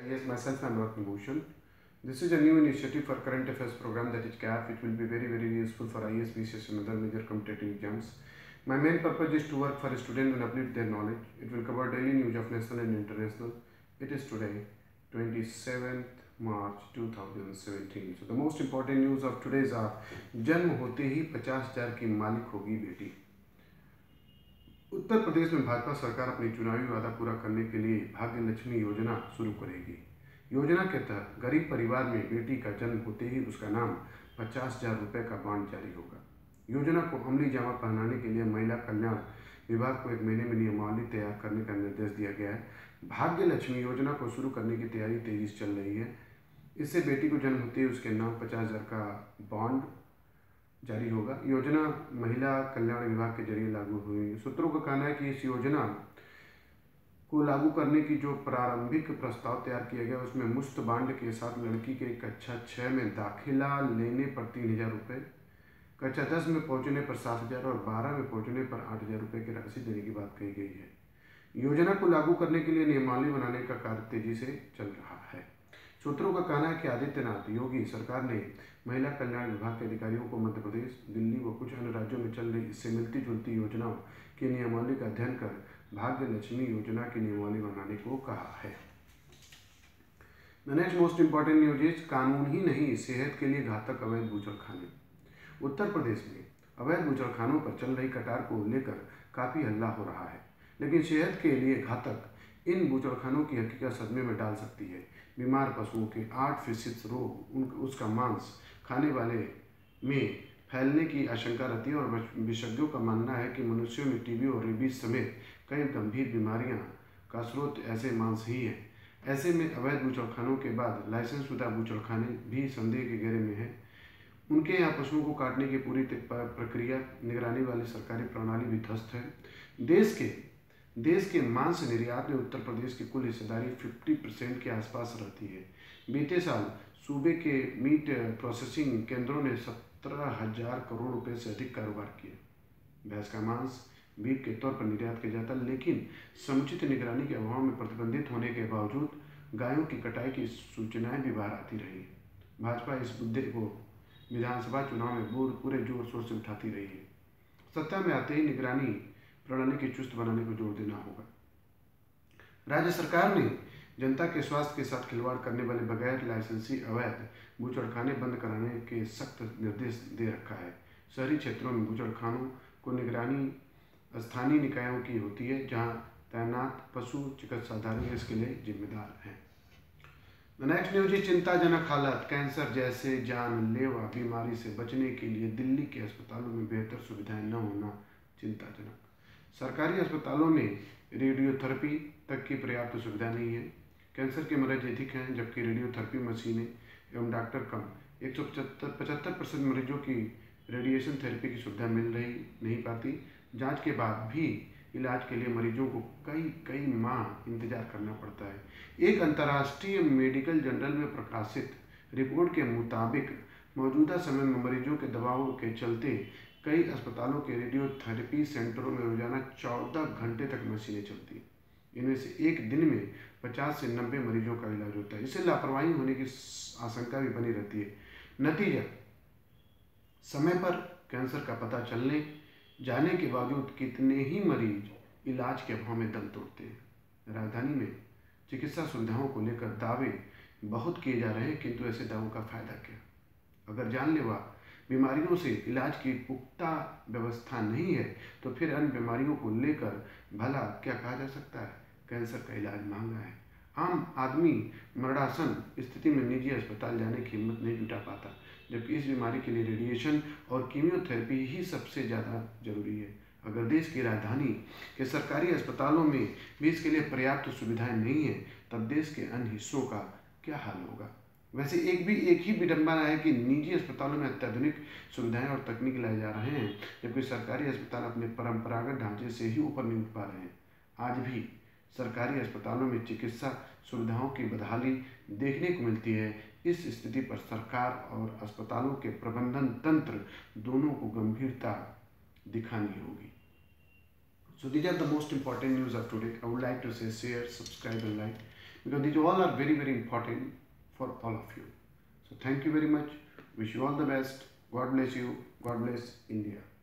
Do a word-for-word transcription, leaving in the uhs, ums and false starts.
Yes, myself, I'm Ratan Bhushan. This is a new initiative for current affairs program, that is C A F. It will be very, very useful for I A S, B C S and other major competitive exams. My main purpose is to work for students and uplift their knowledge. It will cover daily news of national and international. It is today, twenty-seventh March two thousand seventeen. So the most important news of today's are जन्म होते ही पचास हजार की मालिक होगी बेटी। उत्तर प्रदेश में भाजपा सरकार अपनी चुनावी वादा पूरा करने के लिए भाग्य लक्ष्मी योजना शुरू करेगी। योजना के तहत गरीब परिवार में बेटी का जन्म होते ही उसका नाम पचास हजार रुपये का बॉन्ड जारी होगा। योजना को अमली जामा पहनाने के लिए महिला कल्याण विभाग को एक महीने में नियमावली तैयार करने का निर्देश दिया गया है। भाग्य लक्ष्मी योजना को शुरू करने की तैयारी तेजी से चल रही है। इससे बेटी को जन्म होते ही उसके नाम पचास हजार का बॉन्ड जारी होगा। योजना महिला कल्याण विभाग के जरिए लागू हुई। सूत्रों का कहना है कि इस योजना को लागू करने की जो प्रारंभिक प्रस्ताव तैयार किया गया उसमें मुफ्त बांड के साथ लड़की के कक्षा छः में दाखिला लेने पर तीन हजार रुपये, कक्षा दस में पहुंचने पर सात हजार और बारह में पहुंचने पर आठ हजार रुपये की राशि देने की बात कही गई है। योजना को लागू करने के लिए नियमावली बनाने का कार्य तेजी से चल रहा है। सूत्रों का कहना है कि आदित्यनाथ योगी सरकार ने महिला कल्याण विभाग के अधिकारियों को मध्य प्रदेश, दिल्ली व कुछ अन्य राज्यों में चल रही इससे मिलती जुलती योजनाओं की नियमावली का अध्ययन कर भाग्य लक्ष्मी योजना की नियमावली बनाने को कहा है। The next most important news is कानून ही नहीं, सेहत के लिए घातक अवैध बूचड़खाने। उत्तर प्रदेश में अवैध बूचड़खानों पर चल रही कटार को लेकर काफ़ी हल्ला हो रहा है, लेकिन सेहत के लिए घातक इन बूचड़खानों की हकीकत सदमे में डाल सकती है। बीमार पशुओं के आठ फीसद रोग उन उसका मांस खाने वाले में फैलने की आशंका रहती है और विशेषज्ञों का मानना है कि मनुष्यों में टीबी और रेबीज समेत कई गंभीर बीमारियां का स्रोत ऐसे मांस ही है। ऐसे में अवैध बूचड़खानों के बाद लाइसेंस शुदा बूचड़खाने भी संदेह के घेरे में हैं। उनके यहाँ पशुओं को काटने की पूरी प्रक्रिया निगरानी वाली सरकारी प्रणाली भी ध्वस्त है। देश के देश के मांस निर्यात में उत्तर प्रदेश की कुल हिस्सेदारी पचास परसेंट के आसपास रहती है। बीते साल सूबे के मीट प्रोसेसिंग केंद्रों ने सत्रह हजार करोड़ रुपए से अधिक कारोबार किया। भैंस का मांस बीफ के तौर पर निर्यात किया जाता, लेकिन समुचित निगरानी के अभाव में प्रतिबंधित होने के बावजूद गायों की कटाई की सूचनाएं भी बाहर आती रही। भाजपा इस मुद्दे को विधानसभा चुनाव में पूरे जोर शोर से उठाती रही है। सत्ता में आते ही निगरानी प्रणाली की चुस्त बनाने को जोर देना होगा। राज्य सरकार ने जनता के स्वास्थ्य के साथ खिलवाड़ करने वाले बगैर लाइसेंसी अवैध बूचड़खाने बंद कराने के सख्त निर्देश दे रखा है। शहरी क्षेत्रों में बूचड़खानों को निगरानी स्थानीय निकायों की होती है, जहां तैनात पशु चिकित्साधिकारी इसके लिए जिम्मेदार हैं। द नेक्स्ट न्यूज है चिंताजनक हालत। कैंसर जैसे जानलेवा बीमारी से बचने के लिए दिल्ली के अस्पतालों में बेहतर सुविधाएं न होना चिंताजनक। सरकारी अस्पतालों में रेडियोथेरेपी तक की पर्याप्त सुविधा नहीं है। कैंसर के मरीज अधिक हैं, जबकि रेडियोथेरेपी मशीनें एवं डॉक्टर कम। एक सौ पचहत्तर पचहत्तर परसेंट मरीजों की रेडिएशन थेरेपी की सुविधा मिल रही नहीं पाती। जांच के बाद भी इलाज के लिए मरीजों को कई कई माह इंतजार करना पड़ता है। एक अंतर्राष्ट्रीय मेडिकल जर्नल में प्रकाशित रिपोर्ट के मुताबिक मौजूदा समय में मरीजों के दबाव के चलते कई अस्पतालों के रेडियोथेरेपी सेंटरों में रोजाना चौदह घंटे तक मशीनें चलती हैं। इनमें से एक दिन में पचास से नब्बे मरीजों का इलाज होता है। इससे लापरवाही होने की आशंका भी बनी रहती है। नतीजा, समय पर कैंसर का पता चलने जाने के बावजूद कितने ही मरीज इलाज के अभाव में दम तोड़ते हैं। राजधानी में चिकित्सा सुविधाओं को लेकर दावे बहुत किए जा रहे हैं, किंतु ऐसे दावों का फायदा क्या? अगर जानलेवा बीमारियों से इलाज की पुख्ता व्यवस्था नहीं है तो फिर अन्य बीमारियों को लेकर भला क्या कहा जा सकता है? कैंसर का इलाज महंगा है। आम आदमी मरणासन स्थिति में निजी अस्पताल जाने की हिम्मत नहीं जुटा पाता, जबकि इस बीमारी के लिए रेडिएशन और कीमोथेरेपी ही सबसे ज़्यादा जरूरी है। अगर देश की राजधानी के सरकारी अस्पतालों में भी इसके लिए पर्याप्त सुविधाएं नहीं है, तब देश के अन्य हिस्सों का क्या हाल होगा? वैसे एक भी एक ही विडंबना है कि निजी अस्पतालों में अत्याधुनिक सुविधाएं और तकनीक लाए जा रहे हैं, जबकि सरकारी अस्पताल अपने परंपरागत ढांचे से ही ऊपर नहीं उठ पा रहे हैं। आज भी सरकारी अस्पतालों में चिकित्सा सुविधाओं की बदहाली देखने को मिलती है। इस स्थिति पर सरकार और अस्पतालों के प्रबंधन तंत्र दोनों को गंभीरता दिखानी होगी। So these are the most important news of today. I would like to say share, subscribe and like. because these all are very, very important for all of you. So thank you very much. Wish you all the best. God bless you. God bless India.